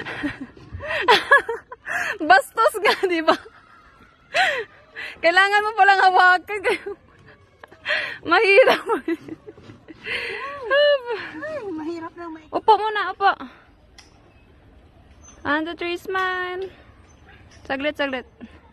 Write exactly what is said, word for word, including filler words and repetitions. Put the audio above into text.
Bastos nga, di ba? Kailangan mo palang hawakan. Mahirap. Ay, mahirap lang. Upo muna, upo. One, two, three, smile. Saglit, saglit.